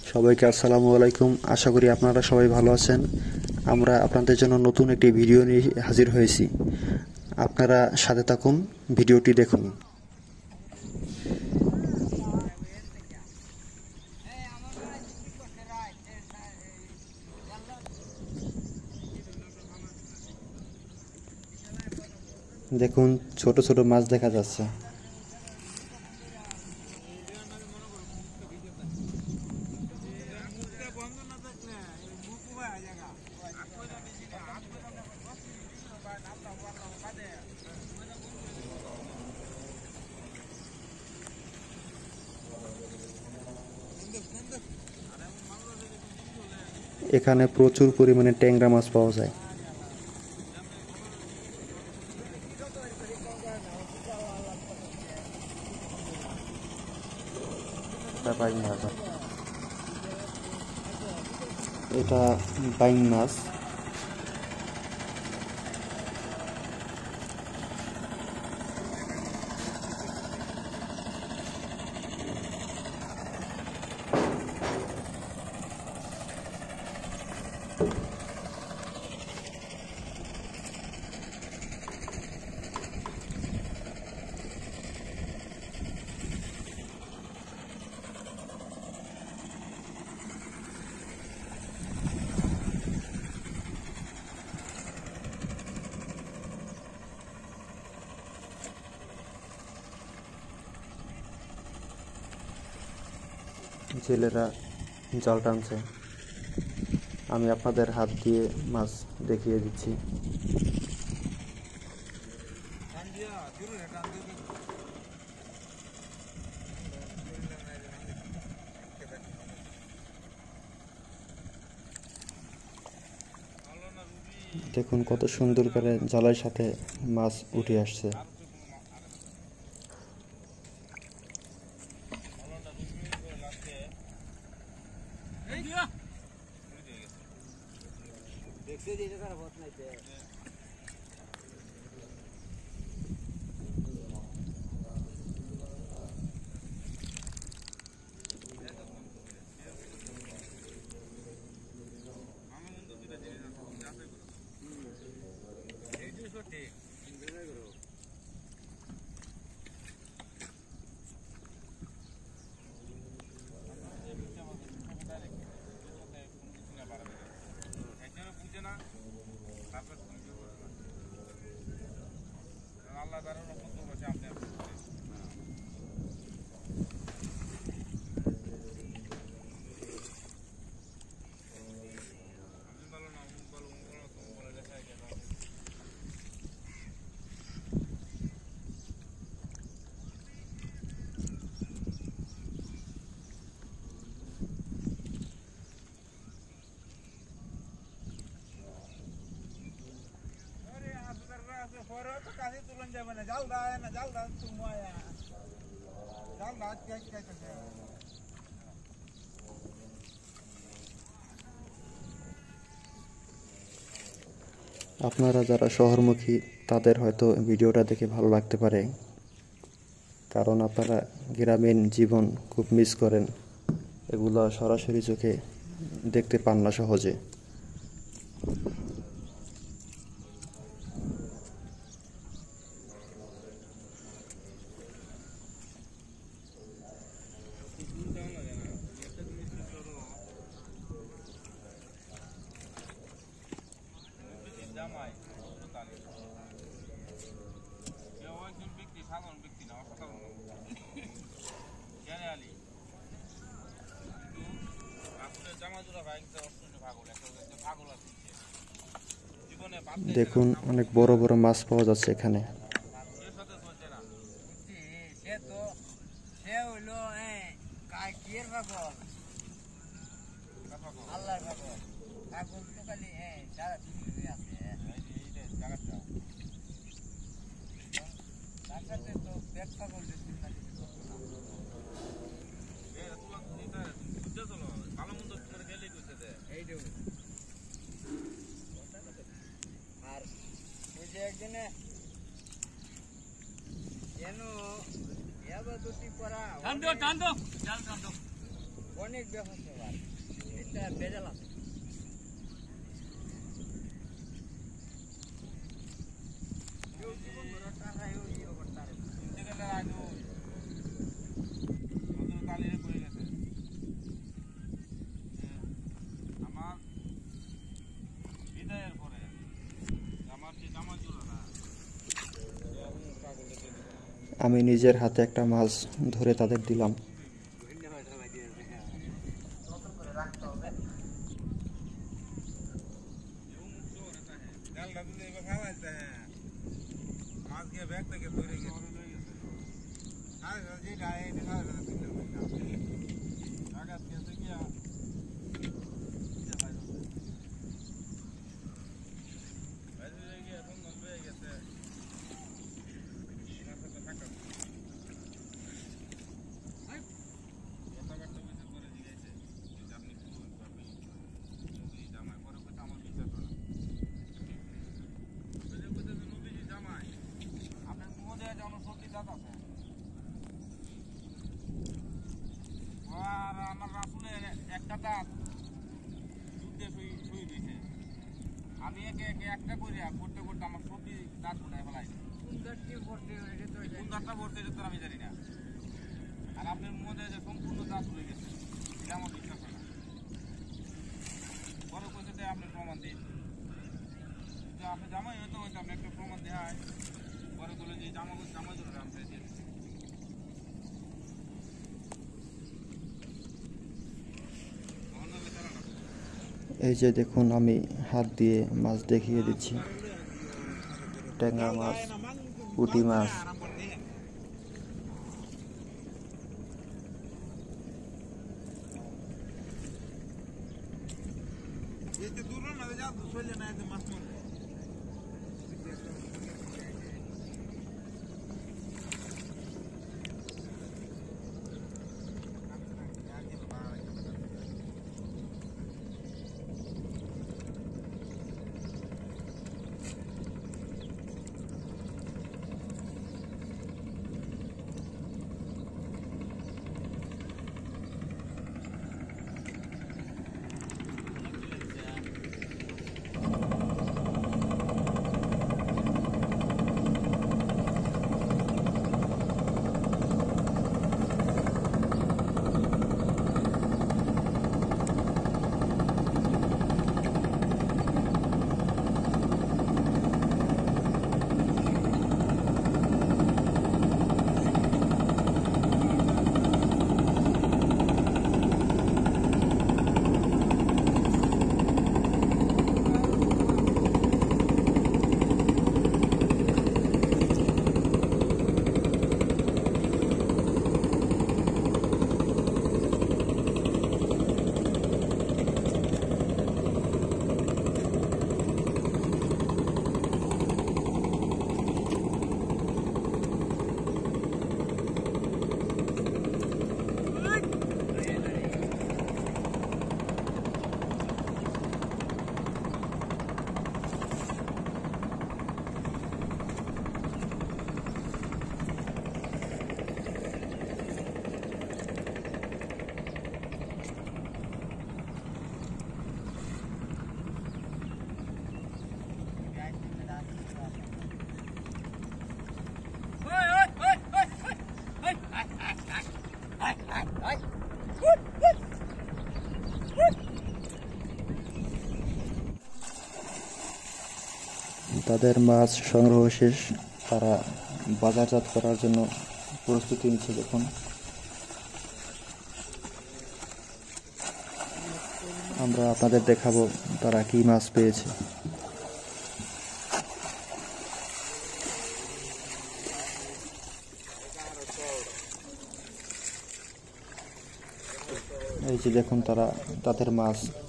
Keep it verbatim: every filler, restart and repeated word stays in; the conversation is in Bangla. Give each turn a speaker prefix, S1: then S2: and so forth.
S1: সবাইকে আসসালামু আলাইকুম। আশা করি আপনারা সবাই ভালো আছেন। আমরা আপনাদের জন্য নতুন একটি ভিডিও নিয়ে হাজির হয়েছি। আপনারা সাথে থাকুন, ভিডিওটি দেখুন। দেখুন, ছোট ছোট মাছ দেখা যাচ্ছে। এখানে প্রচুর পরিমাণে ট্যাংরা মাছ পাওয়া যায়। এটা বাইং মাছ। জেলেরা জাল টানছে, আমি আপনাদের হাত দিয়ে মাছ দেখিয়ে দিচ্ছি। দেখুন কত সুন্দর করে জালের সাথে মাছ উঠে আসছে। আপনারা যারা শহরমুখী তাদের হয়তো ভিডিওটা দেখে ভালো লাগতে পারে, কারণ আপনারা গ্রামীণ জীবন খুব মিস করেন। এগুলো সরাসরি চোখে দেখতে পান না সহজে। দেখুন অনেক বড় বড় মাছ পাওয়া যাচ্ছে এখানে। টান দো টান দো জাল টান দো
S2: অনেক ব্যবস্থা এটা বেজাল আছে
S1: আমি নিজের হাতে একটা মাছ ধরে তাদের দিলাম।
S3: আমি একে একে একটা করিয়া করতে করতে আমার সবজি দাঁত উঠায় ফেলাই কোন দাঁতটি ভরতে কোন দাঁতটা ভরতে যেত আমি জানি না আর আপনার মধ্যে যে সম্পূর্ণ দাঁত উঠে গেছে এটা আমার বিশ্বাস হয় না পরে কোথাতে আপনি প্রমাণ দিন যে আপনি জামাই হয়তো হয়তো আপনি একটা প্রমাণ দেয় পরে বলে যে জামা জামাই জন্য আমি পেয়েছি
S1: এই যে দেখুন আমি হাত দিয়ে মাছ দেখিয়ে দিচ্ছি, ট্যাংরা মাছ, পুঁটি মাছ। তাদের মাছ সংগ্রহ শেষ, তারা বাজারজাত করার জন্য প্রস্তুতি নিচ্ছে। দেখুন আমরা আপনাদের দেখাবো তারা কি মাছ পেয়েছে। এই যে দেখুন তারা তাদের মাছ